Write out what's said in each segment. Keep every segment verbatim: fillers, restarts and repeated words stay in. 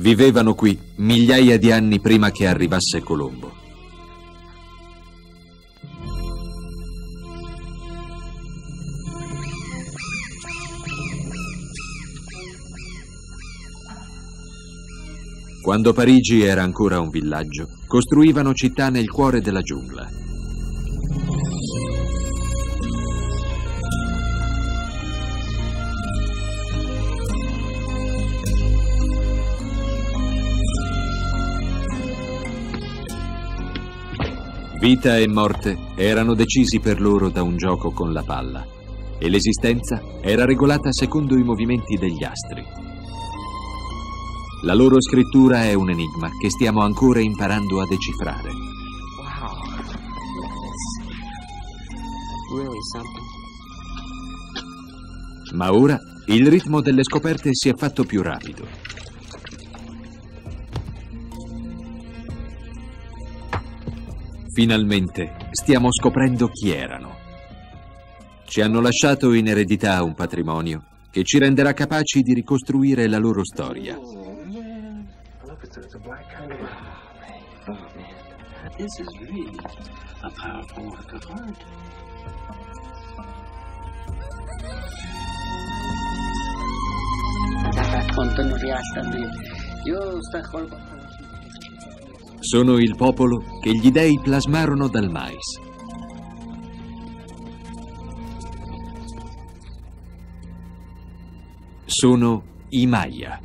Vivevano qui migliaia di anni prima che arrivasse Colombo. Quando Parigi era ancora un villaggio, costruivano città nel cuore della giungla. Vita e morte erano decisi per loro da un gioco con la palla e l'esistenza era regolata secondo i movimenti degli astri. La loro scrittura è un enigma che stiamo ancora imparando a decifrare. Wow. Really something. Ma ora il ritmo delle scoperte si è fatto più rapido. Finalmente stiamo scoprendo chi erano. Ci hanno lasciato in eredità un patrimonio che ci renderà capaci di ricostruire la loro storia. This is really a powerful work of art. Raccontano realmente. Io sto colpo. Sono il popolo che gli dei plasmarono dal mais. Sono i Maya.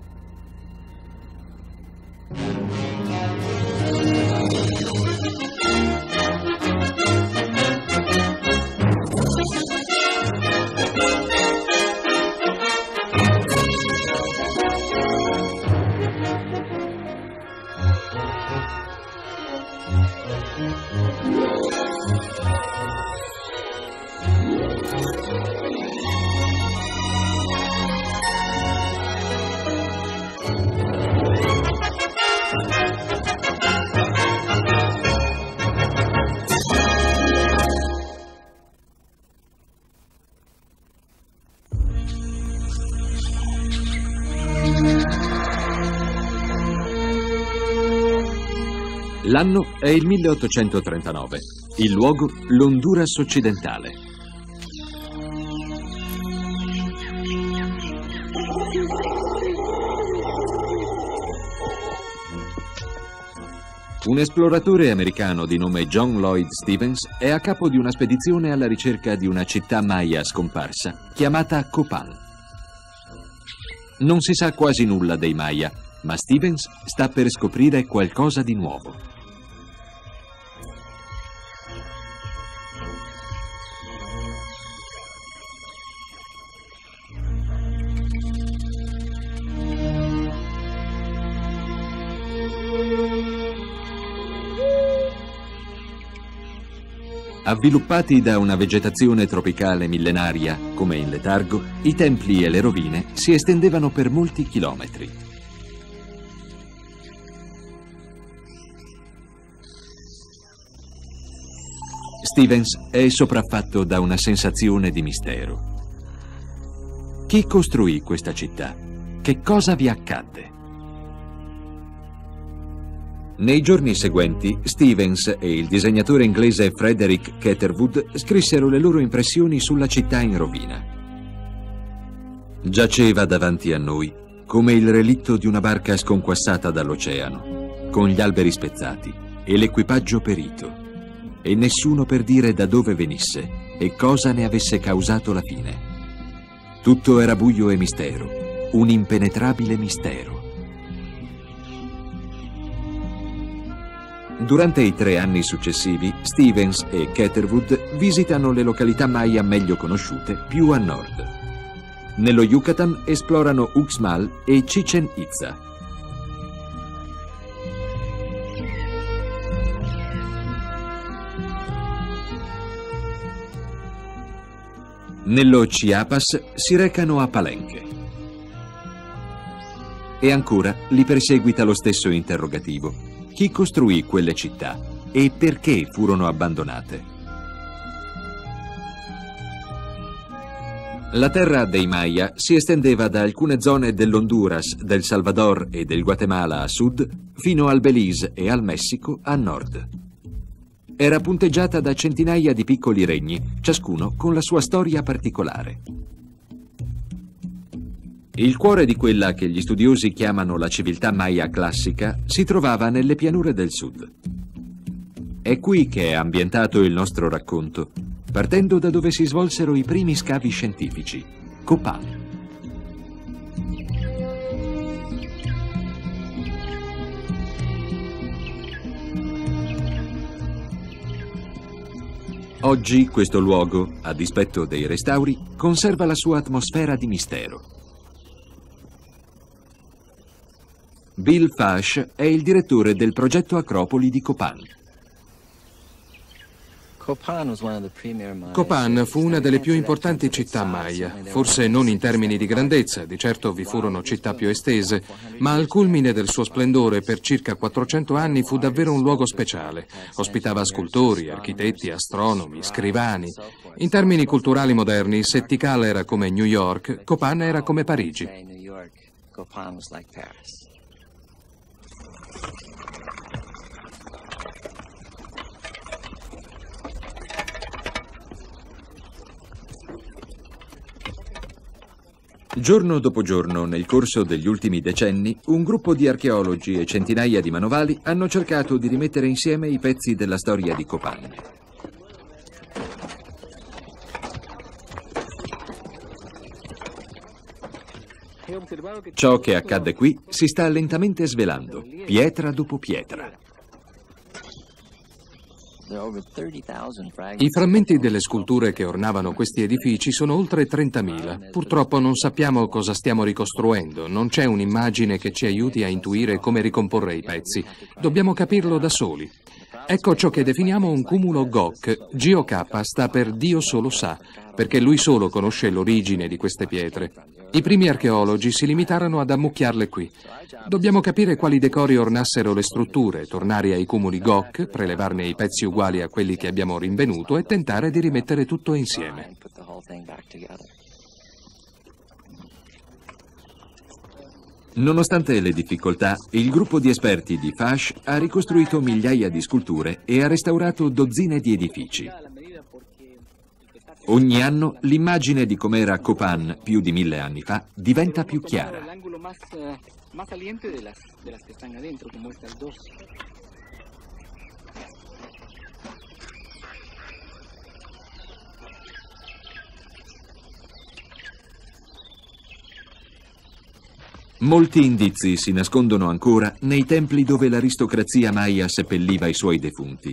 L'anno è il milleottocentotrentanove, il luogo l'Honduras occidentale. Un esploratore americano di nome John Lloyd Stevens è a capo di una spedizione alla ricerca di una città maya scomparsa chiamata Copan. Non si sa quasi nulla dei Maya, ma Stevens sta per scoprire qualcosa di nuovo. Avviluppati da una vegetazione tropicale millenaria, come in letargo, i templi e le rovine si estendevano per molti chilometri. Stevens è sopraffatto da una sensazione di mistero. Chi costruì questa città? Che cosa vi accadde? Nei giorni seguenti, Stevens e il disegnatore inglese Frederick Catherwood scrissero le loro impressioni sulla città in rovina. Giaceva davanti a noi come il relitto di una barca sconquassata dall'oceano, con gli alberi spezzati e l'equipaggio perito, e nessuno per dire da dove venisse e cosa ne avesse causato la fine. Tutto era buio e mistero, un impenetrabile mistero. Durante i tre anni successivi, Stevens e Catherwood visitano le località Maya meglio conosciute più a nord. Nello Yucatan esplorano Uxmal e Chichen Itza. Nello Chiapas si recano a Palenque. E ancora li perseguita lo stesso interrogativo. Chi costruì quelle città e perché furono abbandonate? La terra dei Maya si estendeva da alcune zone dell'Honduras, del Salvador e del Guatemala a sud, fino al Belize e al Messico a nord. Era punteggiata da centinaia di piccoli regni, ciascuno con la sua storia particolare. Il cuore di quella che gli studiosi chiamano la civiltà Maya classica si trovava nelle pianure del sud. È qui che è ambientato il nostro racconto, partendo da dove si svolsero i primi scavi scientifici, Copán. Oggi questo luogo, a dispetto dei restauri, conserva la sua atmosfera di mistero. Bill Fash è il direttore del progetto Acropoli di Copán. Copán fu una delle più importanti città Maya, forse non in termini di grandezza, di certo vi furono città più estese, ma al culmine del suo splendore per circa quattrocento anni fu davvero un luogo speciale. Ospitava scultori, architetti, astronomi, scrivani. In termini culturali moderni, se Tikal era come New York, Copán era come Parigi. Giorno dopo giorno, nel corso degli ultimi decenni, un gruppo di archeologi e centinaia di manovali hanno cercato di rimettere insieme i pezzi della storia di Copán. Ciò che accadde qui si sta lentamente svelando, pietra dopo pietra. I frammenti delle sculture che ornavano questi edifici sono oltre trentamila. Purtroppo non sappiamo cosa stiamo ricostruendo, non c'è un'immagine che ci aiuti a intuire come ricomporre i pezzi. Dobbiamo capirlo da soli. Ecco ciò che definiamo un cumulo Gok. G O K sta per Dio solo sa, perché lui solo conosce l'origine di queste pietre. I primi archeologi si limitarono ad ammucchiarle qui. Dobbiamo capire quali decori ornassero le strutture, tornare ai cumuli Gok, prelevarne i pezzi uguali a quelli che abbiamo rinvenuto e tentare di rimettere tutto insieme. Nonostante le difficoltà, il gruppo di esperti di Fash ha ricostruito migliaia di sculture e ha restaurato dozzine di edifici. Ogni anno l'immagine di com'era Copán più di mille anni fa diventa più chiara. Molti indizi si nascondono ancora nei templi dove l'aristocrazia Maya seppelliva i suoi defunti.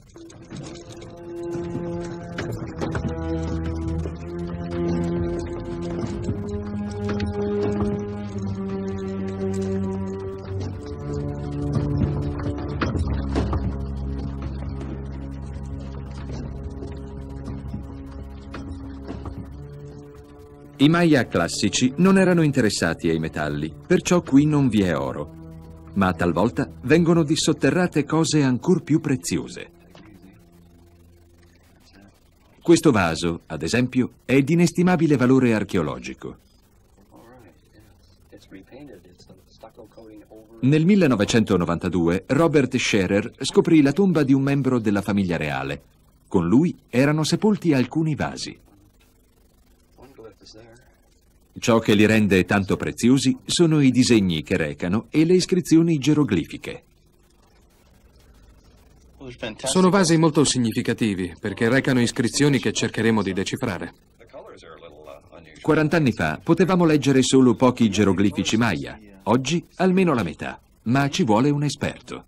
I Maya classici non erano interessati ai metalli, perciò qui non vi è oro, ma talvolta vengono dissotterrate cose ancor più preziose. Questo vaso, ad esempio, è di inestimabile valore archeologico. Nel millenovecentonovantadue Robert Scherer scoprì la tomba di un membro della famiglia reale. Con lui erano sepolti alcuni vasi. Ciò che li rende tanto preziosi sono i disegni che recano e le iscrizioni geroglifiche. Sono vasi molto significativi perché recano iscrizioni che cercheremo di decifrare. quaranta anni fa potevamo leggere solo pochi geroglifici Maya, oggi almeno la metà, ma ci vuole un esperto.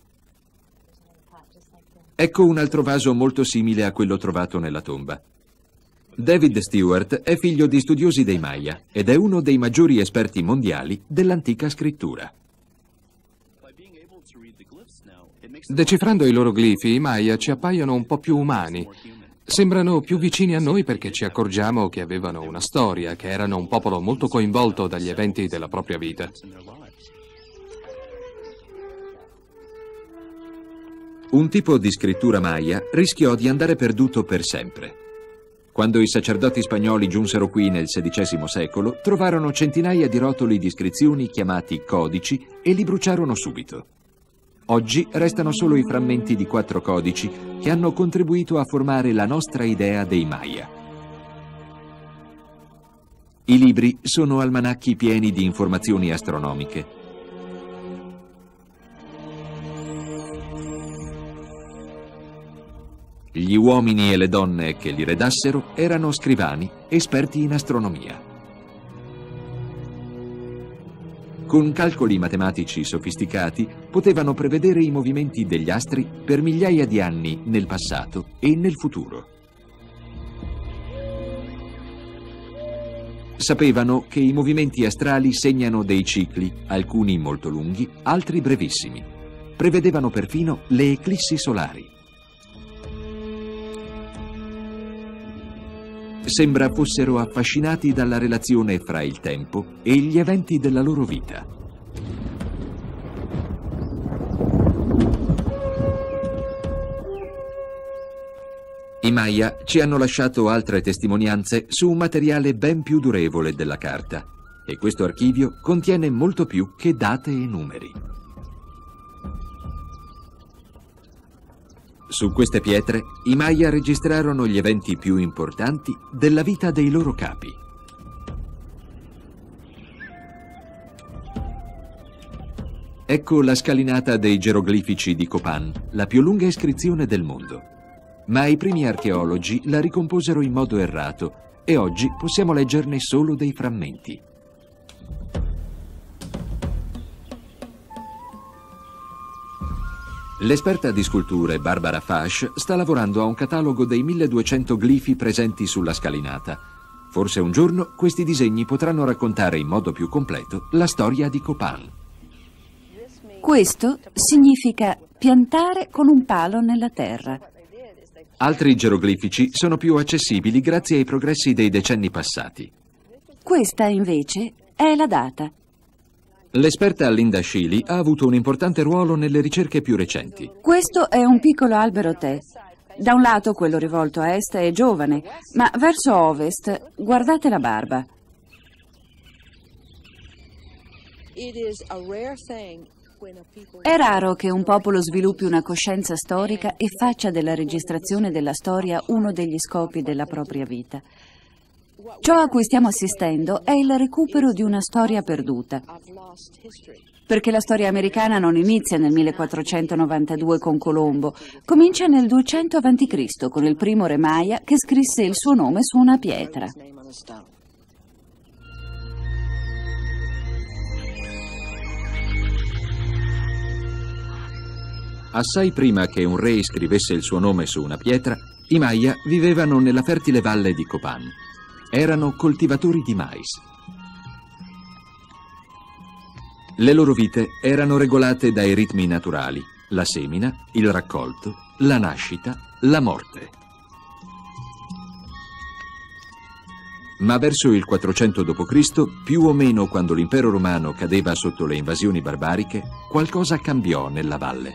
Ecco un altro vaso molto simile a quello trovato nella tomba. David Stewart è figlio di studiosi dei Maya ed è uno dei maggiori esperti mondiali dell'antica scrittura. Decifrando i loro glifi, i Maya ci appaiono un po' più umani. Sembrano più vicini a noi perché ci accorgiamo che avevano una storia, che erano un popolo molto coinvolto dagli eventi della propria vita. Un tipo di scrittura Maya rischiò di andare perduto per sempre. Quando i sacerdoti spagnoli giunsero qui nel sedicesimo secolo, trovarono centinaia di rotoli di iscrizioni chiamati codici e li bruciarono subito. Oggi restano solo i frammenti di quattro codici che hanno contribuito a formare la nostra idea dei Maya. I libri sono almanacchi pieni di informazioni astronomiche. Gli uomini e le donne che li redassero erano scrivani, esperti in astronomia. Con calcoli matematici sofisticati potevano prevedere i movimenti degli astri per migliaia di anni nel passato e nel futuro. Sapevano che i movimenti astrali segnano dei cicli, alcuni molto lunghi, altri brevissimi. Prevedevano perfino le eclissi solari. Sembra fossero affascinati dalla relazione fra il tempo e gli eventi della loro vita. I Maya ci hanno lasciato altre testimonianze su un materiale ben più durevole della carta, e questo archivio contiene molto più che date e numeri. Su queste pietre, i Maya registrarono gli eventi più importanti della vita dei loro capi. Ecco la scalinata dei geroglifici di Copan, la più lunga iscrizione del mondo. Ma i primi archeologi la ricomposero in modo errato e oggi possiamo leggerne solo dei frammenti. L'esperta di sculture Barbara Fash sta lavorando a un catalogo dei milleduecento glifi presenti sulla scalinata. Forse un giorno questi disegni potranno raccontare in modo più completo la storia di Copan. Questo significa piantare con un palo nella terra. Altri geroglifici sono più accessibili grazie ai progressi dei decenni passati. Questa, invece, è la data. L'esperta Linda Shealy ha avuto un importante ruolo nelle ricerche più recenti. Questo è un piccolo albero tè. Da un lato quello rivolto a est è giovane, ma verso ovest guardate la barba. È raro che un popolo sviluppi una coscienza storica e faccia della registrazione della storia uno degli scopi della propria vita. Ciò a cui stiamo assistendo è il recupero di una storia perduta. Perché la storia americana non inizia nel millequattrocentonovantadue con Colombo, comincia nel duecento avanti Cristo con il primo re Maya che scrisse il suo nome su una pietra. Assai prima che un re scrivesse il suo nome su una pietra, i Maya vivevano nella fertile valle di Copan. Erano coltivatori di mais. Le loro vite erano regolate dai ritmi naturali, la semina, il raccolto, la nascita, la morte. Ma verso il quattrocento dopo Cristo, più o meno quando l'impero romano cadeva sotto le invasioni barbariche, qualcosa cambiò nella valle.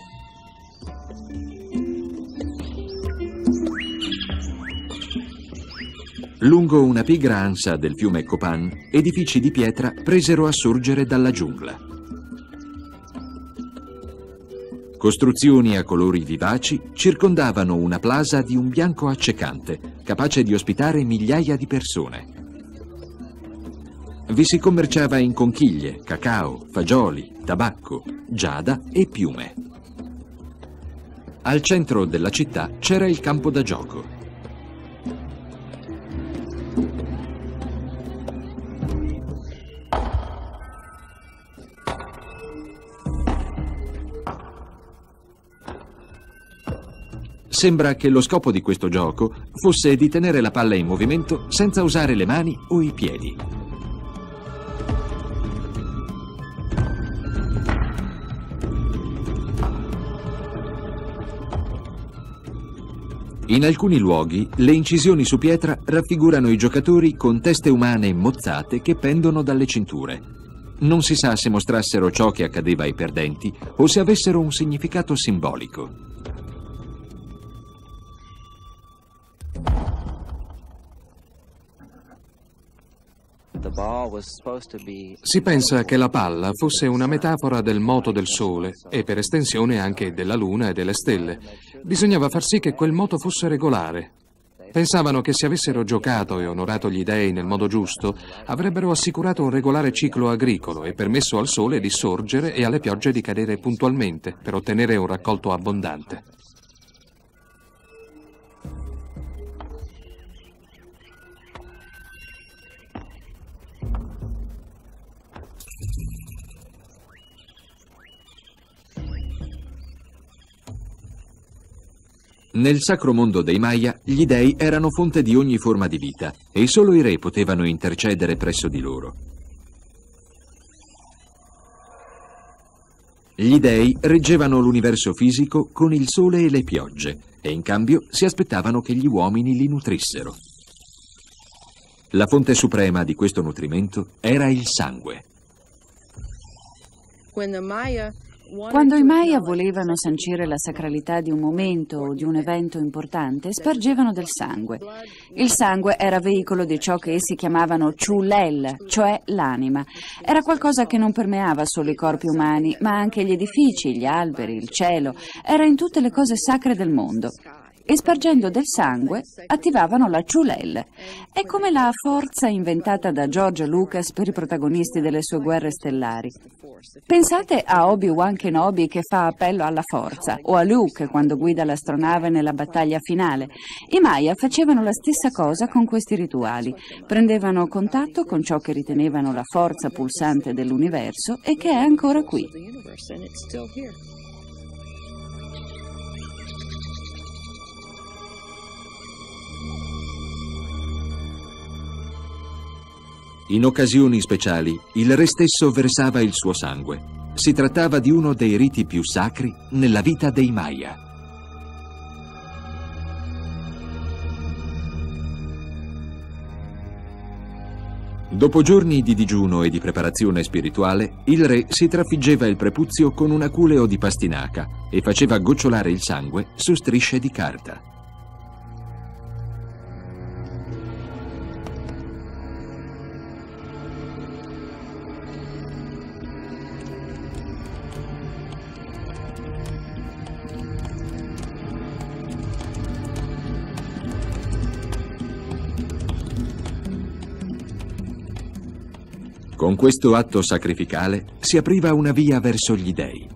Lungo una pigra ansa del fiume Copan, edifici di pietra presero a sorgere dalla giungla. Costruzioni a colori vivaci circondavano una plaza di un bianco accecante, capace di ospitare migliaia di persone. Vi si commerciava in conchiglie, cacao, fagioli, tabacco, giada e piume. Al centro della città c'era il campo da gioco. Sembra che lo scopo di questo gioco fosse di tenere la palla in movimento senza usare le mani o i piedi. In alcuni luoghi le incisioni su pietra raffigurano i giocatori con teste umane mozzate che pendono dalle cinture. Non si sa se mostrassero ciò che accadeva ai perdenti o se avessero un significato simbolico. Si pensa che la palla fosse una metafora del moto del Sole e per estensione anche della Luna e delle stelle. Bisognava far sì che quel moto fosse regolare. Pensavano che se avessero giocato e onorato gli dei nel modo giusto, avrebbero assicurato un regolare ciclo agricolo e permesso al sole di sorgere e alle piogge di cadere puntualmente per ottenere un raccolto abbondante. Nel sacro mondo dei Maya, gli dei erano fonte di ogni forma di vita e solo i re potevano intercedere presso di loro. Gli dei reggevano l'universo fisico con il sole e le piogge e in cambio si aspettavano che gli uomini li nutrissero. La fonte suprema di questo nutrimento era il sangue. Quando i Maya volevano sancire la sacralità di un momento o di un evento importante, spargevano del sangue. Il sangue era veicolo di ciò che essi chiamavano Chulel, cioè l'anima. Era qualcosa che non permeava solo i corpi umani, ma anche gli edifici, gli alberi, il cielo. Era in tutte le cose sacre del mondo. E spargendo del sangue attivavano la Chulel. È come la forza inventata da George Lucas per i protagonisti delle sue guerre stellari. Pensate a Obi-Wan Kenobi che fa appello alla forza, o a Luke quando guida l'astronave nella battaglia finale. I Maya facevano la stessa cosa con questi rituali. Prendevano contatto con ciò che ritenevano la forza pulsante dell'universo e che è ancora qui. In occasioni speciali, il re stesso versava il suo sangue. Si trattava di uno dei riti più sacri nella vita dei Maya. Dopo giorni di digiuno e di preparazione spirituale, il re si trafiggeva il prepuzio con un aculeo di pastinaca e faceva gocciolare il sangue su strisce di carta. Con questo atto sacrificale si apriva una via verso gli dei.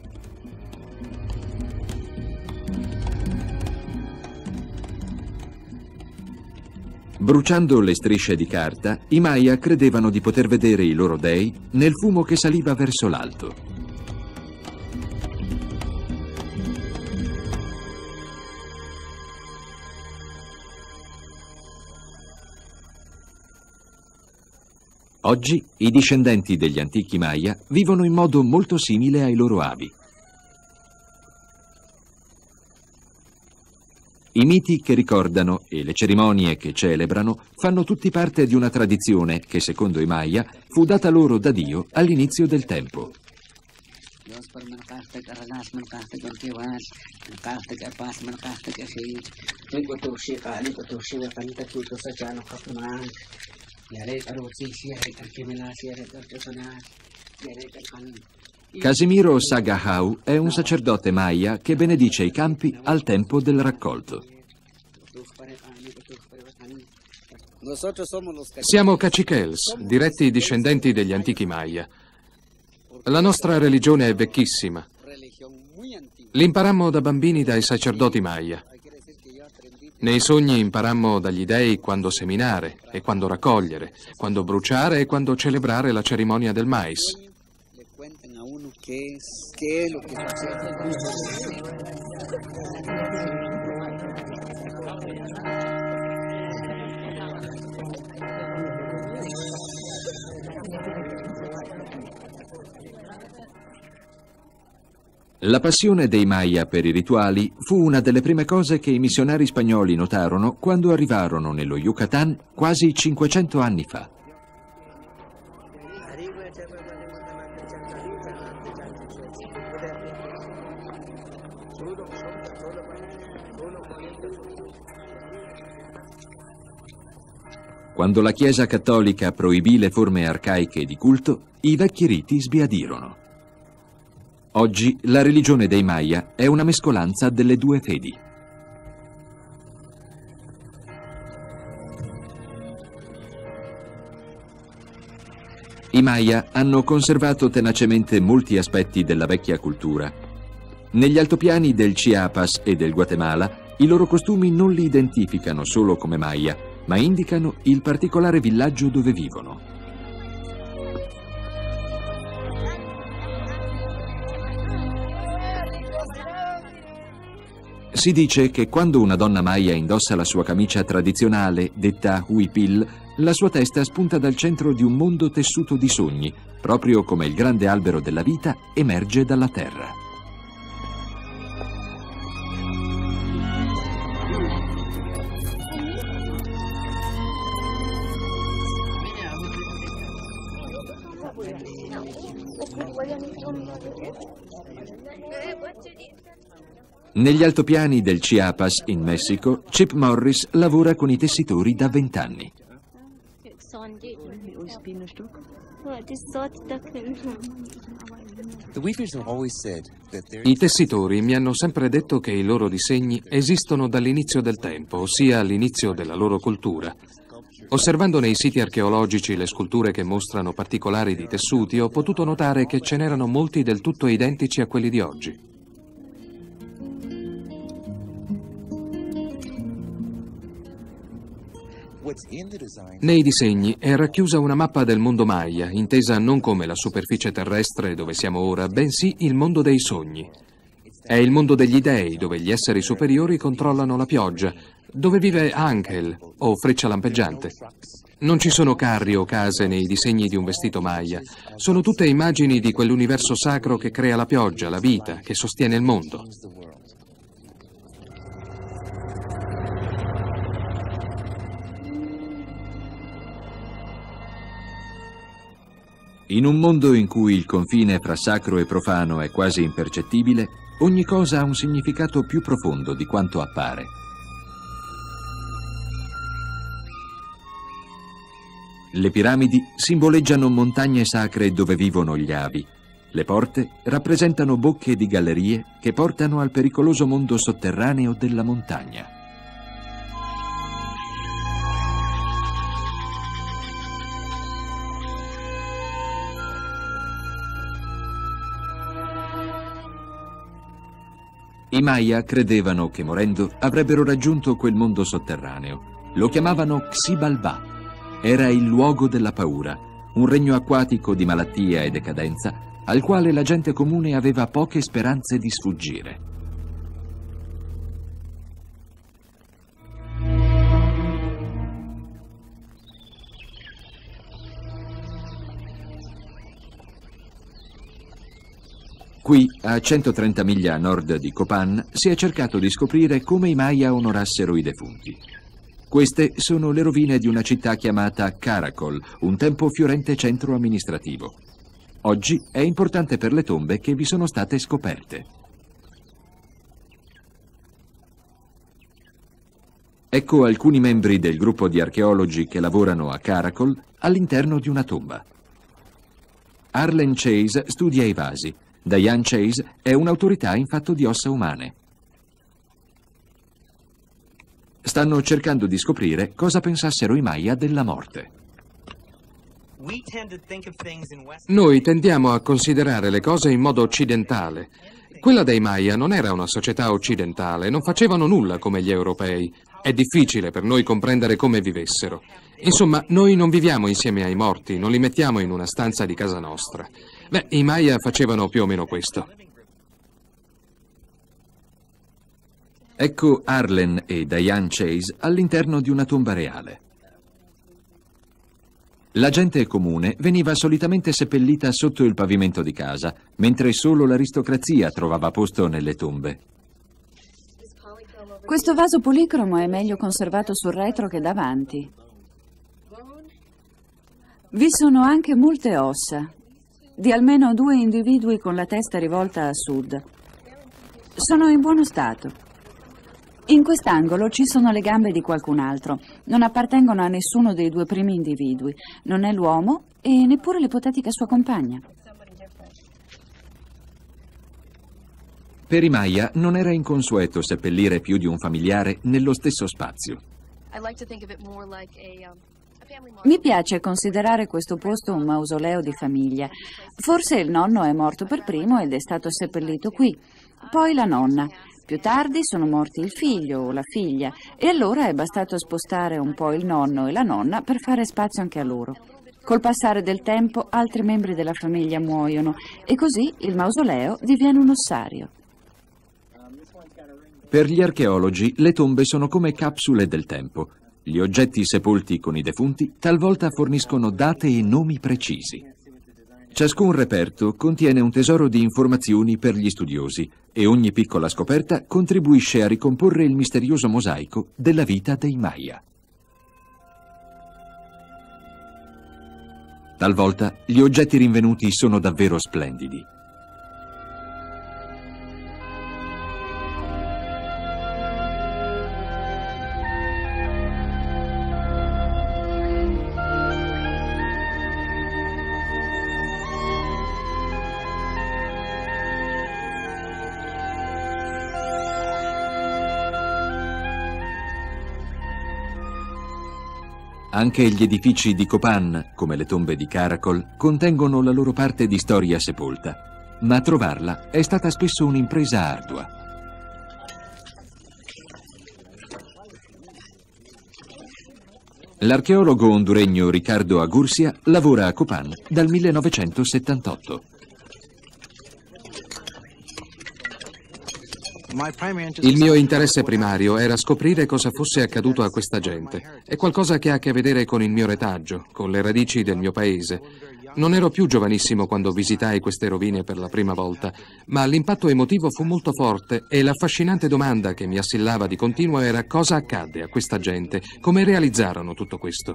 Bruciando le strisce di carta, i Maya credevano di poter vedere i loro dei nel fumo che saliva verso l'alto. Oggi i discendenti degli antichi Maya vivono in modo molto simile ai loro avi. I miti che ricordano e le cerimonie che celebrano fanno tutti parte di una tradizione che, secondo i Maya, fu data loro da Dio all'inizio del tempo. Casimiro Sagahau è un sacerdote Maya che benedice i campi al tempo del raccolto. Siamo caciquels, diretti discendenti degli antichi Maya. La nostra religione è vecchissima. L'imparammo da bambini dai sacerdoti Maya. Nei sogni imparammo dagli dei quando seminare e quando raccogliere, quando bruciare e quando celebrare la cerimonia del mais. La passione dei Maya per i rituali fu una delle prime cose che i missionari spagnoli notarono quando arrivarono nello Yucatan quasi cinquecento anni fa. Quando la Chiesa cattolica proibì le forme arcaiche di culto, i vecchi riti sbiadirono. Oggi la religione dei Maya è una mescolanza delle due fedi. I Maya hanno conservato tenacemente molti aspetti della vecchia cultura. Negli altopiani del Chiapas e del Guatemala, i loro costumi non li identificano solo come Maya, ma indicano il particolare villaggio dove vivono. Si dice che quando una donna Maya indossa la sua camicia tradizionale, detta huipil, la sua testa spunta dal centro di un mondo tessuto di sogni, proprio come il grande albero della vita emerge dalla terra. Negli altopiani del Chiapas, in Messico, Chip Morris lavora con i tessitori da vent'anni. I tessitori mi hanno sempre detto che i loro disegni esistono dall'inizio del tempo, ossia all'inizio della loro cultura. Osservando nei siti archeologici le sculture che mostrano particolari di tessuti, ho potuto notare che ce n'erano molti del tutto identici a quelli di oggi. Nei disegni è racchiusa una mappa del mondo Maya, intesa non come la superficie terrestre dove siamo ora, bensì il mondo dei sogni. È il mondo degli dei, dove gli esseri superiori controllano la pioggia, dove vive Ángel o Freccia Lampeggiante. Non ci sono carri o case nei disegni di un vestito Maya, sono tutte immagini di quell'universo sacro che crea la pioggia, la vita, che sostiene il mondo. In un mondo in cui il confine fra sacro e profano è quasi impercettibile, ogni cosa ha un significato più profondo di quanto appare. Le piramidi simboleggiano montagne sacre dove vivono gli avi. Le porte rappresentano bocche di gallerie che portano al pericoloso mondo sotterraneo della montagna. I Maya credevano che morendo avrebbero raggiunto quel mondo sotterraneo. Lo chiamavano Xibalbá. Era il luogo della paura, un regno acquatico di malattia e decadenza al quale la gente comune aveva poche speranze di sfuggire. Qui, a centotrenta miglia a nord di Copán, si è cercato di scoprire come i Maya onorassero i defunti. Queste sono le rovine di una città chiamata Caracol, un tempo fiorente centro amministrativo. Oggi è importante per le tombe che vi sono state scoperte. Ecco alcuni membri del gruppo di archeologi che lavorano a Caracol all'interno di una tomba. Arlen Chase studia i vasi. Diane Chase è un'autorità in fatto di ossa umane. Stanno cercando di scoprire cosa pensassero i Maya della morte. Noi tendiamo a considerare le cose in modo occidentale. Quella dei Maya non era una società occidentale, non facevano nulla come gli europei. È difficile per noi comprendere come vivessero. Insomma, noi non viviamo insieme ai morti, non li mettiamo in una stanza di casa nostra. Beh, i Maya facevano più o meno questo. Ecco Arlen e Diane Chase all'interno di una tomba reale. La gente comune veniva solitamente seppellita sotto il pavimento di casa, mentre solo l'aristocrazia trovava posto nelle tombe. Questo vaso policromo è meglio conservato sul retro che davanti. Vi sono anche molte ossa, di almeno due individui con la testa rivolta a sud. Sono in buono stato. In quest'angolo ci sono le gambe di qualcun altro. Non appartengono a nessuno dei due primi individui. Non è l'uomo e neppure l'ipotetica sua compagna. Per i Maya non era inconsueto seppellire più di un familiare nello stesso spazio. Mi piace considerare questo posto un mausoleo di famiglia. Forse il nonno è morto per primo ed è stato seppellito qui. Poi la nonna. Più tardi sono morti il figlio o la figlia e allora è bastato spostare un po' il nonno e la nonna per fare spazio anche a loro. Col passare del tempo altri membri della famiglia muoiono e così il mausoleo diviene un ossario. Per gli archeologi le tombe sono come capsule del tempo. Gli oggetti sepolti con i defunti talvolta forniscono date e nomi precisi. Ciascun reperto contiene un tesoro di informazioni per gli studiosi e ogni piccola scoperta contribuisce a ricomporre il misterioso mosaico della vita dei Maya. Talvolta gli oggetti rinvenuti sono davvero splendidi. Anche gli edifici di Copan, come le tombe di Caracol, contengono la loro parte di storia sepolta, ma trovarla è stata spesso un'impresa ardua. L'archeologo honduregno Ricardo Agurcia lavora a Copan dal millenovecentosettantotto. Il mio interesse primario era scoprire cosa fosse accaduto a questa gente. È qualcosa che ha a che vedere con il mio retaggio, con le radici del mio paese. Non ero più giovanissimo quando visitai queste rovine per la prima volta, ma l'impatto emotivo fu molto forte e l'affascinante domanda che mi assillava di continuo era cosa accadde a questa gente, come realizzarono tutto questo.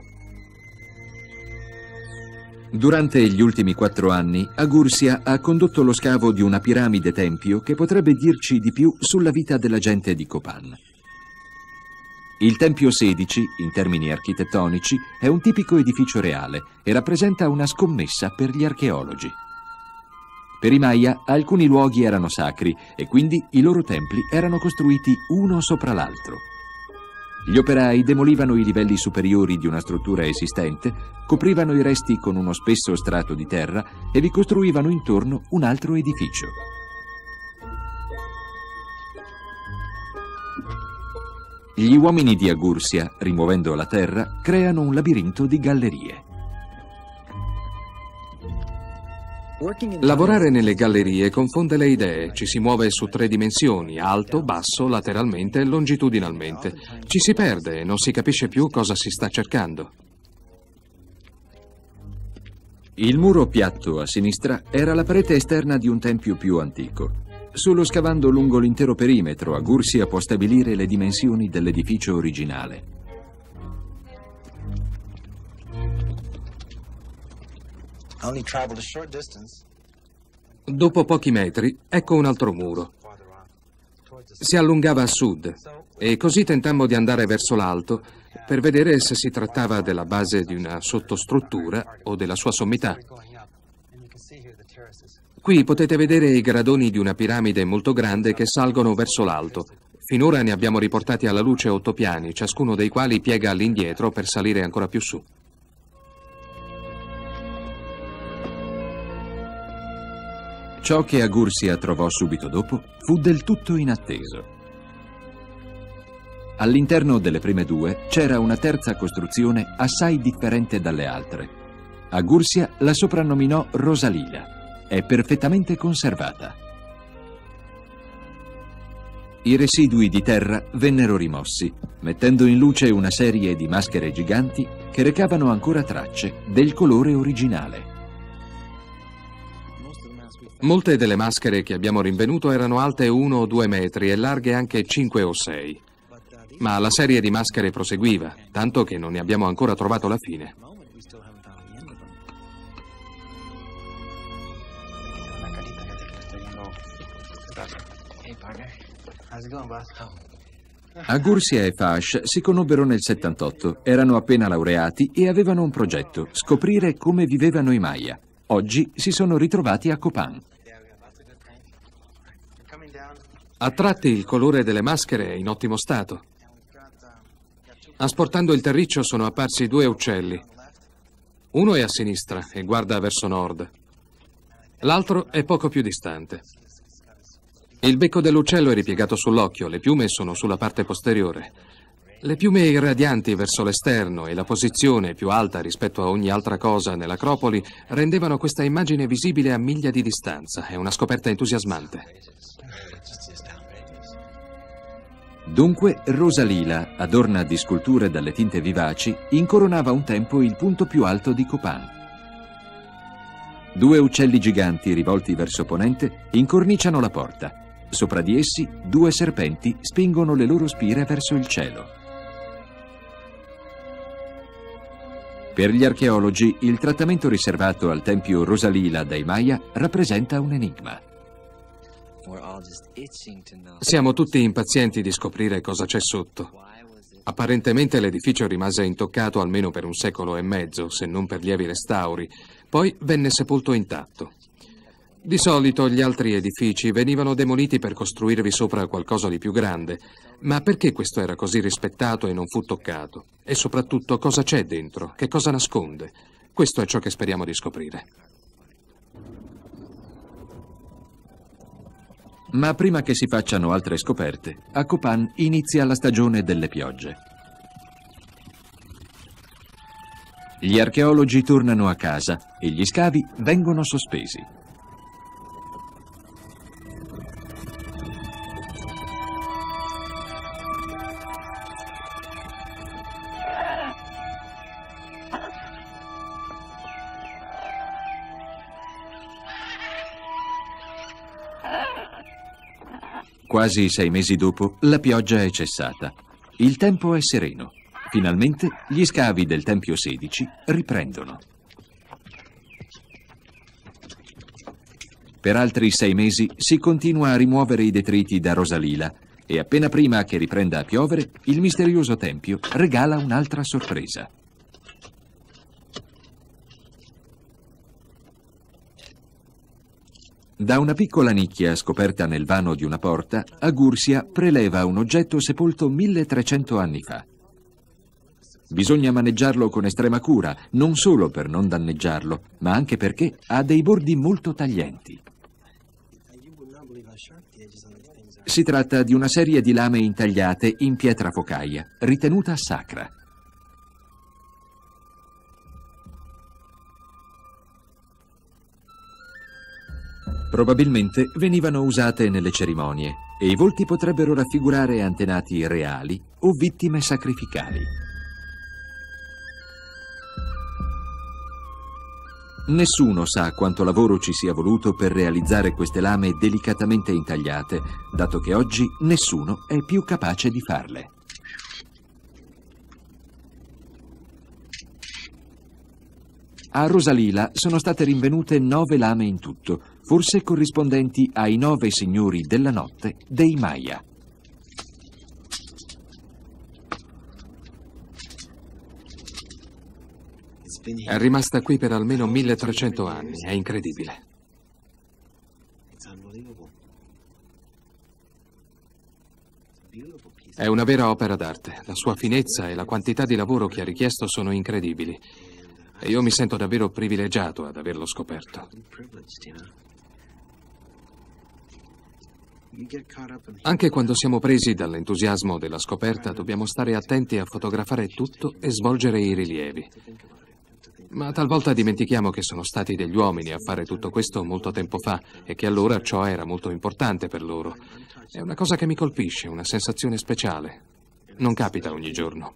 Durante gli ultimi quattro anni, Agurcia ha condotto lo scavo di una piramide tempio che potrebbe dirci di più sulla vita della gente di Copan. Il Tempio sedici, in termini architettonici, è un tipico edificio reale e rappresenta una scommessa per gli archeologi. Per i Maya alcuni luoghi erano sacri e quindi i loro templi erano costruiti uno sopra l'altro. Gli operai demolivano i livelli superiori di una struttura esistente, coprivano i resti con uno spesso strato di terra e vi costruivano intorno un altro edificio. Gli uomini di Agurcia, rimuovendo la terra, creano un labirinto di gallerie. Lavorare nelle gallerie confonde le idee, ci si muove su tre dimensioni, alto, basso, lateralmente e longitudinalmente. Ci si perde e non si capisce più cosa si sta cercando. Il muro piatto a sinistra era la parete esterna di un tempio più antico. Solo scavando lungo l'intero perimetro, Agurcia può stabilire le dimensioni dell'edificio originale. Dopo pochi metri, ecco un altro muro. Si allungava a sud e così tentammo di andare verso l'alto per vedere se si trattava della base di una sottostruttura o della sua sommità. Qui potete vedere i gradoni di una piramide molto grande che salgono verso l'alto. Finora ne abbiamo riportati alla luce otto piani, ciascuno dei quali piega all'indietro per salire ancora più su. Ciò che Agurcia trovò subito dopo fu del tutto inatteso. All'interno delle prime due c'era una terza costruzione assai differente dalle altre. Agurcia la soprannominò Rosalila. È perfettamente conservata. I residui di terra vennero rimossi, mettendo in luce una serie di maschere giganti che recavano ancora tracce del colore originale. Molte delle maschere che abbiamo rinvenuto erano alte uno o due metri e larghe anche cinque o sei. Ma la serie di maschere proseguiva, tanto che non ne abbiamo ancora trovato la fine. Agursia e Fash si conobbero nel settantotto, erano appena laureati e avevano un progetto, scoprire come vivevano i Maya. Oggi si sono ritrovati a Copan. A tratti il colore delle maschere è in ottimo stato. Asportando il terriccio sono apparsi due uccelli. Uno è a sinistra e guarda verso nord. L'altro è poco più distante. Il becco dell'uccello è ripiegato sull'occhio, le piume sono sulla parte posteriore. Le piume irradianti verso l'esterno e la posizione più alta rispetto a ogni altra cosa nell'Acropoli rendevano questa immagine visibile a miglia di distanza. È una scoperta entusiasmante. Dunque, Rosalila, adorna di sculture dalle tinte vivaci, incoronava un tempo il punto più alto di Copan. Due uccelli giganti rivolti verso ponente incorniciano la porta. Sopra di essi, due serpenti spingono le loro spire verso il cielo. Per gli archeologi, il trattamento riservato al tempio Rosalila dai Maya rappresenta un enigma. Siamo tutti impazienti di scoprire cosa c'è sotto. Apparentemente l'edificio rimase intoccato almeno per un secolo e mezzo, se non per lievi restauri. Poi venne sepolto intatto. Di solito gli altri edifici venivano demoliti per costruirvi sopra qualcosa di più grande. Ma perché questo era così rispettato e non fu toccato? E soprattutto cosa c'è dentro? Che cosa nasconde? Questo è ciò che speriamo di scoprire. Ma prima che si facciano altre scoperte, a Copan inizia la stagione delle piogge. Gli archeologi tornano a casa e gli scavi vengono sospesi. Quasi sei mesi dopo, la pioggia è cessata. Il tempo è sereno. Finalmente, gli scavi del Tempio sedici riprendono. Per altri sei mesi si continua a rimuovere i detriti da Rosalila e appena prima che riprenda a piovere, il misterioso tempio regala un'altra sorpresa. Da una piccola nicchia scoperta nel vano di una porta, Agursia preleva un oggetto sepolto milletrecento anni fa. Bisogna maneggiarlo con estrema cura, non solo per non danneggiarlo, ma anche perché ha dei bordi molto taglienti. Si tratta di una serie di lame intagliate in pietra focaia, ritenuta sacra. Probabilmente venivano usate nelle cerimonie e i volti potrebbero raffigurare antenati reali o vittime sacrificali. Nessuno sa quanto lavoro ci sia voluto per realizzare queste lame delicatamente intagliate, dato che oggi nessuno è più capace di farle. A Rosalila sono state rinvenute nove lame in tutto, forse corrispondenti ai nove signori della notte dei Maya. È rimasta qui per almeno milletrecento anni, è incredibile. È una vera opera d'arte, la sua finezza e la quantità di lavoro che ha richiesto sono incredibili. E io mi sento davvero privilegiato ad averlo scoperto. Anche quando siamo presi dall'entusiasmo della scoperta, dobbiamo stare attenti a fotografare tutto e svolgere i rilievi. Ma talvolta dimentichiamo che sono stati degli uomini a fare tutto questo molto tempo fa e che allora ciò era molto importante per loro. È una cosa che mi colpisce, una sensazione speciale. Non capita ogni giorno.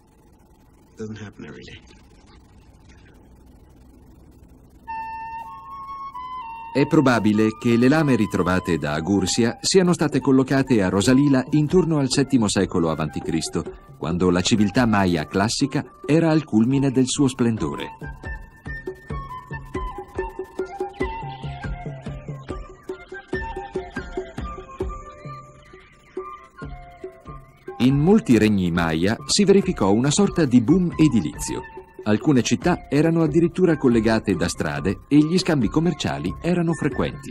È probabile che le lame ritrovate da Agursia siano state collocate a Rosalila intorno al settimo secolo avanti Cristo, quando la civiltà Maya classica era al culmine del suo splendore. In molti regni Maya si verificò una sorta di boom edilizio. Alcune città erano addirittura collegate da strade e gli scambi commerciali erano frequenti.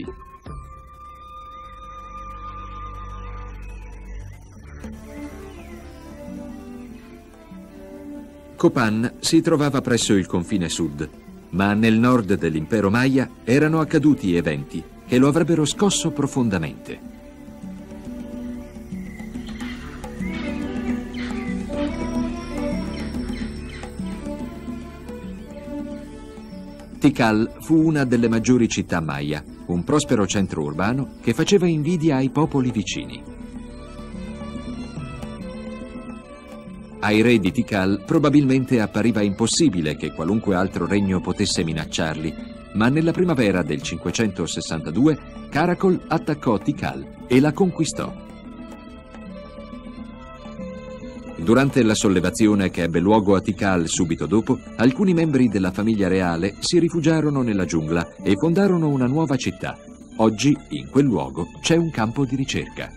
Copan si trovava presso il confine sud, ma nel nord dell'impero Maya erano accaduti eventi che lo avrebbero scosso profondamente. Tikal fu una delle maggiori città Maya, un prospero centro urbano che faceva invidia ai popoli vicini. Ai re di Tikal probabilmente appariva impossibile che qualunque altro regno potesse minacciarli, ma nella primavera del cinquecentosessantadue Caracol attaccò Tikal e la conquistò. Durante la sollevazione che ebbe luogo a Tikal subito dopo, alcuni membri della famiglia reale si rifugiarono nella giungla e fondarono una nuova città. Oggi, in quel luogo, c'è un campo di ricerca.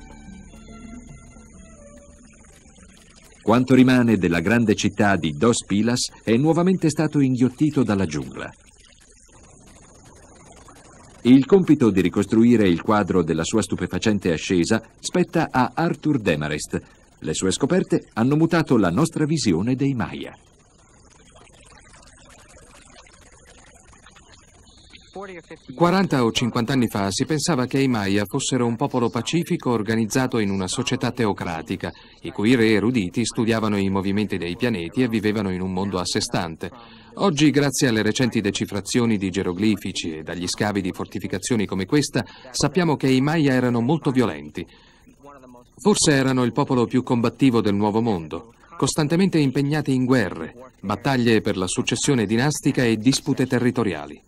Quanto rimane della grande città di Dos Pilas è nuovamente stato inghiottito dalla giungla. Il compito di ricostruire il quadro della sua stupefacente ascesa spetta a Arthur Demarest. Le sue scoperte hanno mutato la nostra visione dei Maya. quaranta o cinquanta anni fa si pensava che i Maya fossero un popolo pacifico organizzato in una società teocratica, i cui re eruditi studiavano i movimenti dei pianeti e vivevano in un mondo a sé stante. Oggi, grazie alle recenti decifrazioni di geroglifici e dagli scavi di fortificazioni come questa, sappiamo che i Maya erano molto violenti. Forse erano il popolo più combattivo del Nuovo Mondo, costantemente impegnati in guerre, battaglie per la successione dinastica e dispute territoriali.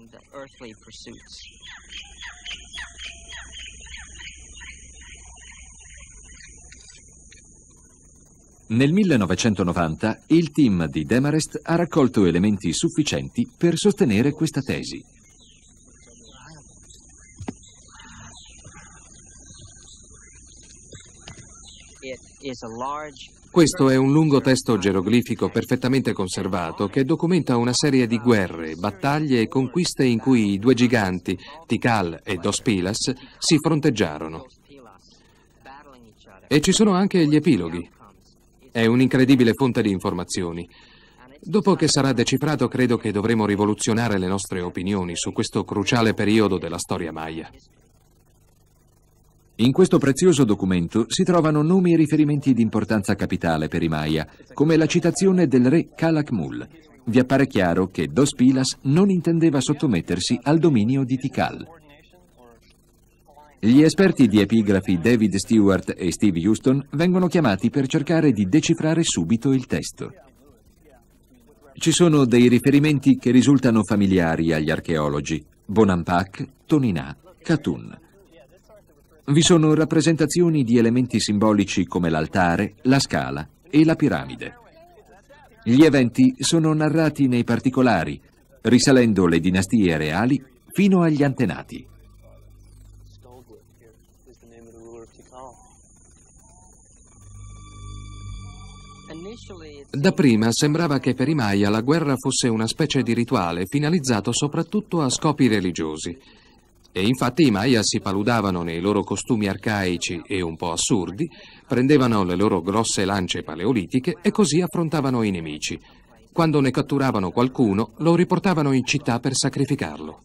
Nel millenovecentonovanta il team di Demarest ha raccolto elementi sufficienti per sostenere questa tesi. Questo è un lungo testo geroglifico perfettamente conservato che documenta una serie di guerre, battaglie e conquiste in cui i due giganti, Tikal e Dos Pilas, si fronteggiarono. E ci sono anche gli epiloghi. È un'incredibile fonte di informazioni. Dopo che sarà decifrato, credo che dovremo rivoluzionare le nostre opinioni su questo cruciale periodo della storia Maya. In questo prezioso documento si trovano nomi e riferimenti di importanza capitale per i Maya, come la citazione del re Calakmul. Vi appare chiaro che Dos Pilas non intendeva sottomettersi al dominio di Tikal. Gli esperti di epigrafi David Stewart e Steve Houston vengono chiamati per cercare di decifrare subito il testo. Ci sono dei riferimenti che risultano familiari agli archeologi: Bonampak, Toninà, Katun. Vi sono rappresentazioni di elementi simbolici come l'altare, la scala e la piramide. Gli eventi sono narrati nei particolari, risalendo le dinastie reali fino agli antenati. Dapprima sembrava che per i Maya la guerra fosse una specie di rituale finalizzato soprattutto a scopi religiosi. E infatti i Maya si paludavano nei loro costumi arcaici e un po' assurdi, prendevano le loro grosse lance paleolitiche e così affrontavano i nemici. Quando ne catturavano qualcuno, lo riportavano in città per sacrificarlo.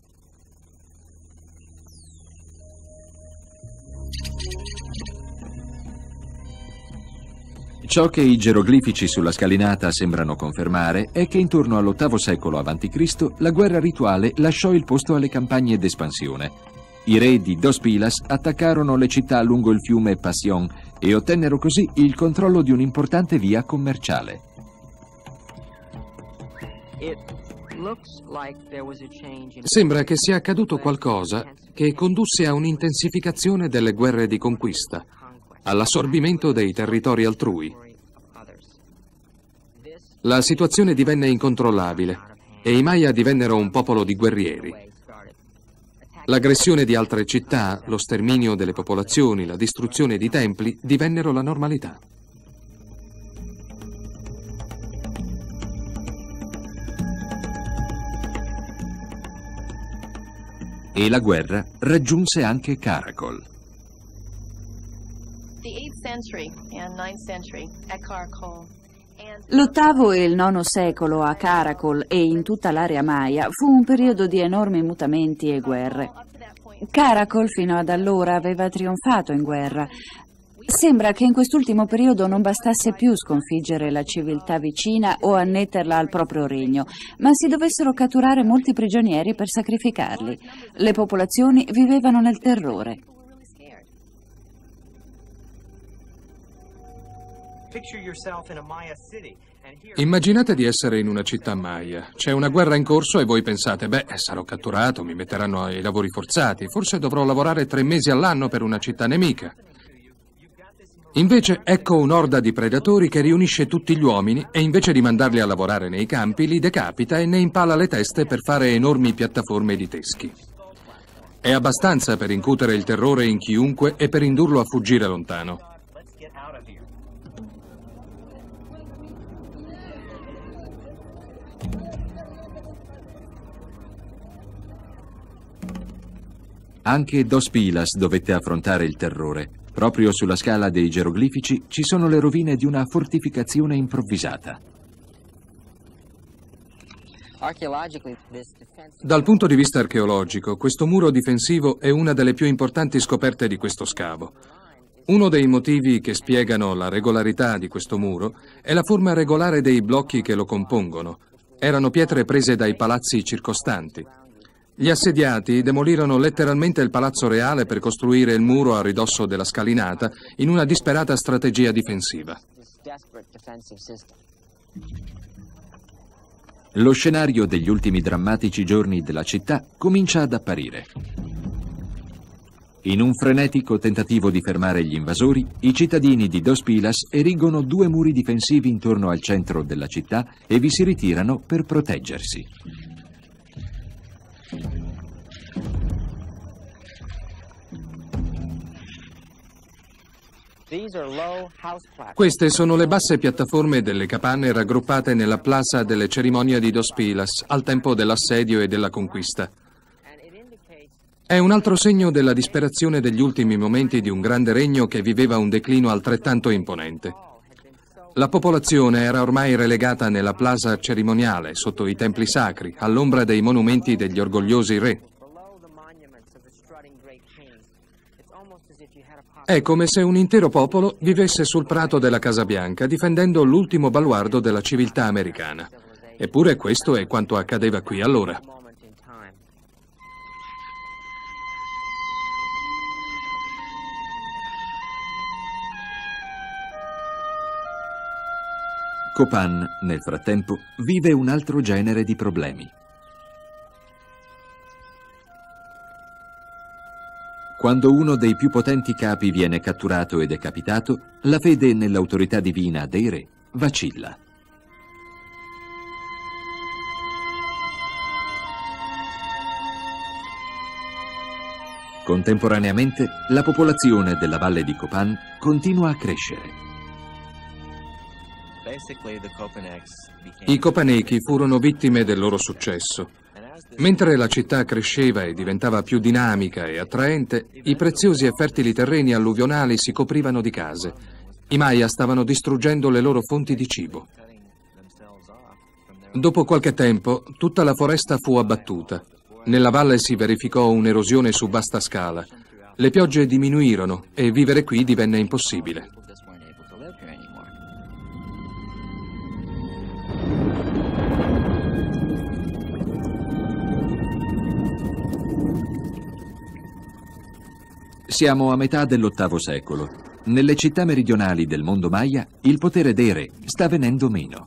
Ciò che i geroglifici sulla scalinata sembrano confermare è che intorno all'ottavo secolo avanti Cristo la guerra rituale lasciò il posto alle campagne d'espansione. I re di Dos Pilas attaccarono le città lungo il fiume Passion e ottennero così il controllo di un'importante via commerciale. Sembra che sia accaduto qualcosa che condusse a un'intensificazione delle guerre di conquista, all'assorbimento dei territori altrui. La situazione divenne incontrollabile e i Maya divennero un popolo di guerrieri. L'aggressione di altre città, lo sterminio delle popolazioni, la distruzione di templi divennero la normalità. E la guerra raggiunse anche Karakol. L'ottavo e il nono secolo a Karakol e in tutta l'area Maya fu un periodo di enormi mutamenti e guerre. Karakol fino ad allora aveva trionfato in guerra. Sembra che in quest'ultimo periodo non bastasse più sconfiggere la civiltà vicina o annetterla al proprio regno, ma si dovessero catturare molti prigionieri per sacrificarli. Le popolazioni vivevano nel terrore. Immaginate di essere in una città Maya. C'è una guerra in corso e voi pensate, beh, sarò catturato, mi metteranno ai lavori forzati, forse dovrò lavorare tre mesi all'anno per una città nemica. Invece ecco un'orda di predatori che riunisce tutti gli uomini e invece di mandarli a lavorare nei campi, li decapita e ne impala le teste per fare enormi piattaforme di teschi. È abbastanza per incutere il terrore in chiunque e per indurlo a fuggire lontano. Anche Dos Pilas dovette affrontare il terrore. Proprio sulla scala dei geroglifici ci sono le rovine di una fortificazione improvvisata. Dal punto di vista archeologico, questo muro difensivo è una delle più importanti scoperte di questo scavo. Uno dei motivi che spiegano la regolarità di questo muro è la forma regolare dei blocchi che lo compongono. Erano pietre prese dai palazzi circostanti. Gli assediati demolirono letteralmente il palazzo reale per costruire il muro a ridosso della scalinata in una disperata strategia difensiva. Lo scenario degli ultimi drammatici giorni della città comincia ad apparire. In un frenetico tentativo di fermare gli invasori, i cittadini di Dos Pilas erigono due muri difensivi intorno al centro della città e vi si ritirano per proteggersi. Queste sono le basse piattaforme delle capanne raggruppate nella plaza delle cerimonie di Dos Pilas al tempo dell'assedio e della conquista. È un altro segno della disperazione degli ultimi momenti di un grande regno che viveva un declino altrettanto imponente. La popolazione era ormai relegata nella plaza cerimoniale, sotto i templi sacri, all'ombra dei monumenti degli orgogliosi re. È come se un intero popolo vivesse sul prato della Casa Bianca, difendendo l'ultimo baluardo della civiltà americana. Eppure questo è quanto accadeva qui allora. Copan, nel frattempo, vive un altro genere di problemi. Quando uno dei più potenti capi viene catturato e decapitato, la fede nell'autorità divina dei re vacilla. Contemporaneamente, la popolazione della valle di Copan continua a crescere. I copanechi furono vittime del loro successo. Mentre la città cresceva e diventava più dinamica e attraente, i preziosi e fertili terreni alluvionali si coprivano di case. I Maya stavano distruggendo le loro fonti di cibo. Dopo qualche tempo, tutta la foresta fu abbattuta. Nella valle si verificò un'erosione su vasta scala. Le piogge diminuirono e vivere qui divenne impossibile. Siamo a metà dell'ottavo secolo. Nelle città meridionali del mondo Maya il potere dei re sta venendo meno.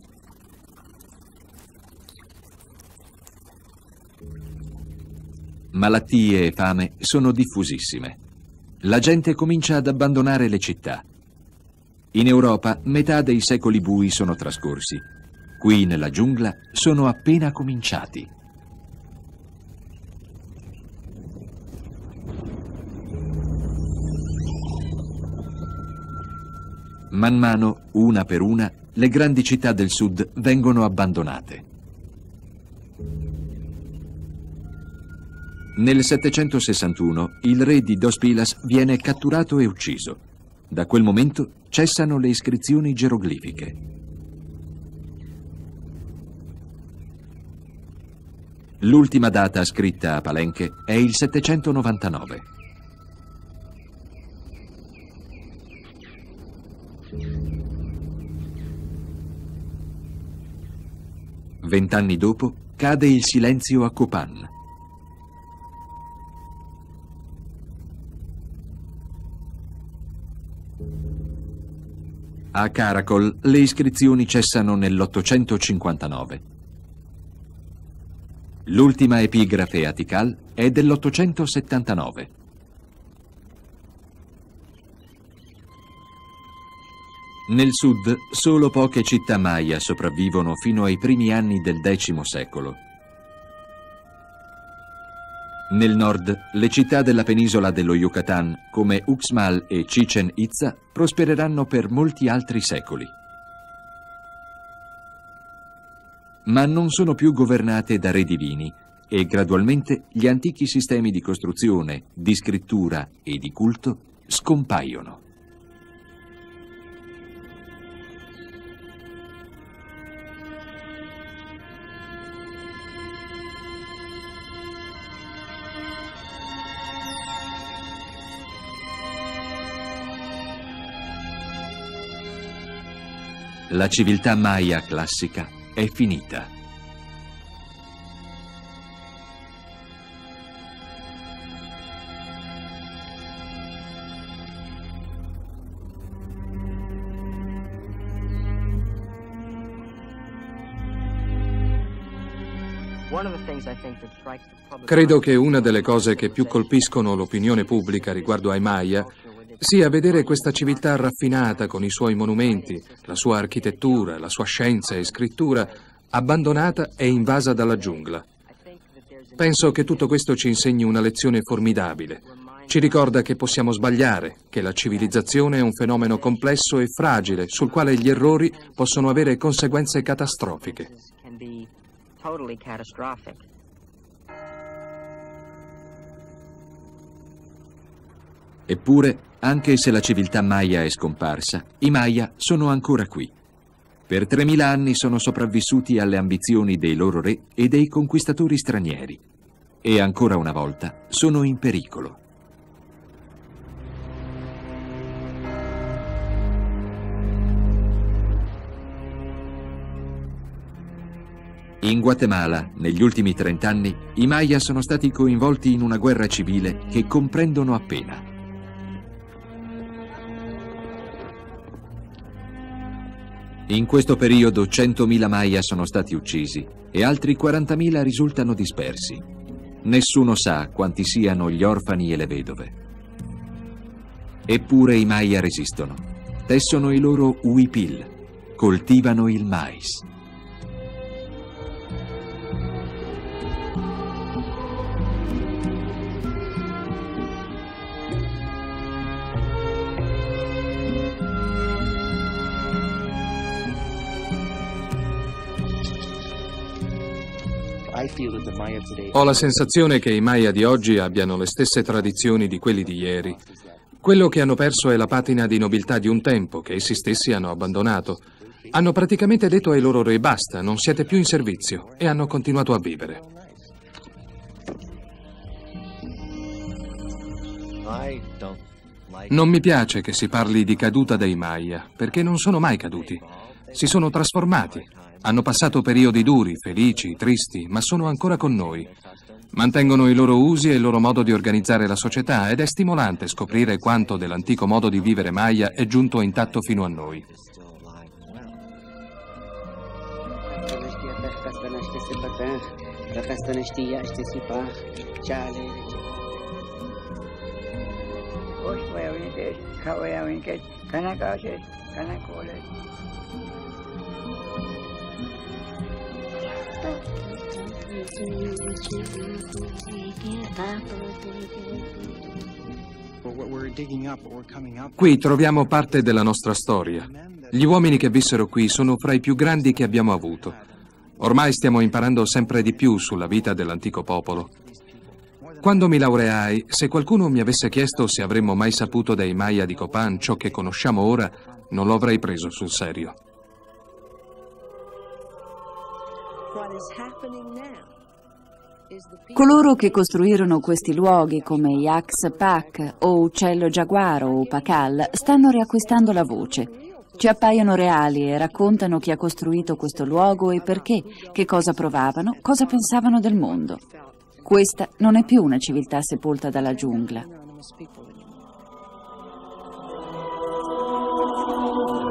Malattie e fame sono diffusissime. La gente comincia ad abbandonare le città. In Europa metà dei secoli bui sono trascorsi. Qui nella giungla sono appena cominciati. Man mano, una per una, le grandi città del sud vengono abbandonate. Nel settecentosessantuno il re di Dos Pilas viene catturato e ucciso. Da quel momento cessano le iscrizioni geroglifiche. L'ultima data scritta a Palenque è il settecentonovantanove. Vent'anni dopo cade il silenzio a Copan. A Caracol le iscrizioni cessano nell'ottocentocinquantanove. L'ultima epigrafe a Tikal è dell'ottocentosettantanove. Nel sud solo poche città Maya sopravvivono fino ai primi anni del X secolo. Nel nord, le città della penisola dello Yucatan, come Uxmal e Chichen Itza, prospereranno per molti altri secoli. Ma non sono più governate da re divini e gradualmente gli antichi sistemi di costruzione, di scrittura e di culto scompaiono. La civiltà Maya classica è finita. Credo che una delle cose che più colpiscono l'opinione pubblica riguardo ai Maya sia vedere questa civiltà raffinata con i suoi monumenti, la sua architettura, la sua scienza e scrittura, abbandonata e invasa dalla giungla. Penso che tutto questo ci insegni una lezione formidabile. Ci ricorda che possiamo sbagliare, che la civilizzazione è un fenomeno complesso e fragile, sul quale gli errori possono avere conseguenze catastrofiche. Eppure, anche se la civiltà Maya è scomparsa, i Maya sono ancora qui. Per tremila anni sono sopravvissuti alle ambizioni dei loro re e dei conquistatori stranieri. E ancora una volta sono in pericolo. In Guatemala, negli ultimi trent'anni, i Maya sono stati coinvolti in una guerra civile che comprendono appena. In questo periodo centomila Maya sono stati uccisi e altri quarantamila risultano dispersi. Nessuno sa quanti siano gli orfani e le vedove. Eppure i Maya resistono. Tessono i loro huipil, coltivano il mais. Ho la sensazione che i Maya di oggi abbiano le stesse tradizioni di quelli di ieri. Quello che hanno perso è la patina di nobiltà di un tempo, che essi stessi hanno abbandonato. Hanno praticamente detto ai loro re basta, non siete più in servizio, e hanno continuato a vivere. Non mi piace che si parli di caduta dei Maya, perché non sono mai caduti. Si sono trasformati. Hanno passato periodi duri, felici, tristi, ma sono ancora con noi. Mantengono i loro usi e il loro modo di organizzare la società ed è stimolante scoprire quanto dell'antico modo di vivere Maya è giunto intatto fino a noi. Qui troviamo parte della nostra storia. Gli uomini che vissero qui sono fra i più grandi che abbiamo avuto. Ormai stiamo imparando sempre di più sulla vita dell'antico popolo. Quando mi laureai, se qualcuno mi avesse chiesto se avremmo mai saputo dai Maya di Copán ciò che conosciamo ora, non lo avrei preso sul serio. Coloro che costruirono questi luoghi come Yaks Pak o Uccello Giaguaro o Pakal stanno riacquistando la voce. Ci appaiono reali e raccontano chi ha costruito questo luogo e perché, che cosa provavano, cosa pensavano del mondo. Questa non è più una civiltà sepolta dalla giungla.